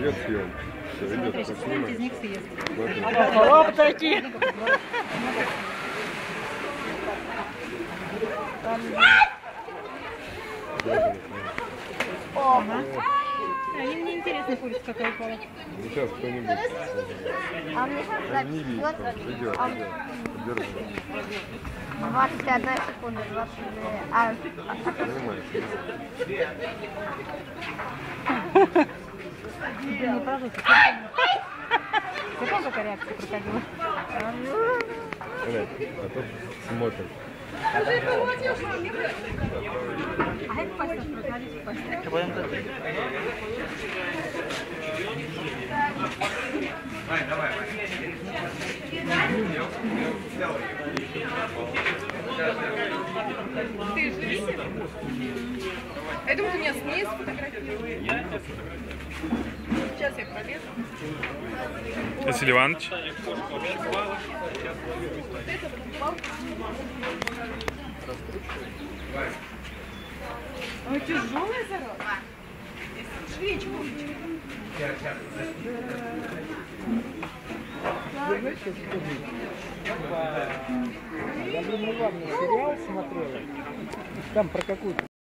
Нет, съем. Все, идет, Смотри, сейчас кто-нибудь из них съест. Оп, такие. Ага. Они мне интересно, курица какая упала. Ну, сейчас кто-нибудь. Не видит, идет, идет. Держи. 21 секунда, 22. Понимаешь? Да не прожить. Какая какая реакция крокодила? Блядь, а то смотрит. А это пасть крокодил, пасть. Давай. Ты живи? Я думаю, ты меня снизу сфотографируешь. Сейчас я пролезу. Василий Иванович. Ой, тяжелая зараза. Свечку. Я, блин, недавно сериал смотрела. Там про какую-то